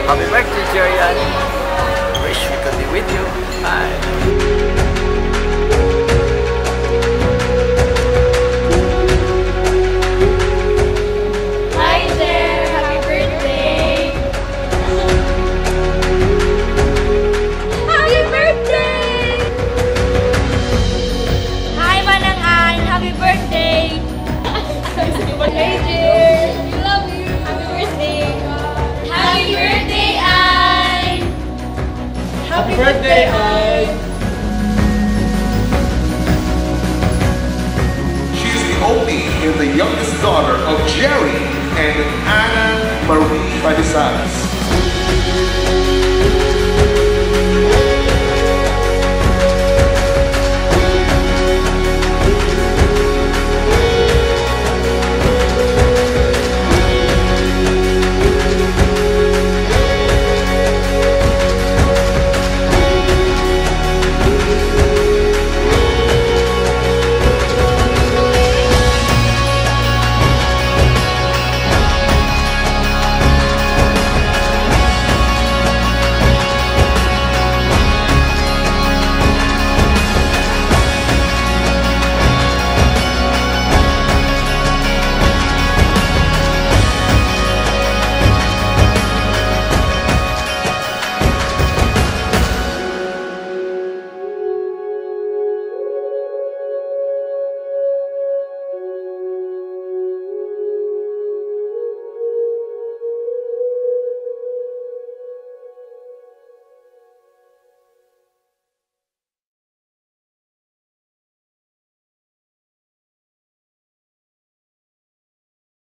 Happy birthday, Jerianne. Wish we could be with you. Bye. Hey Jer, we love you. Happy birthday. Happy birthday, Ai. Happy birthday, Ai. She is the only and the youngest daughter of Jerry and Anna Marie Padisas.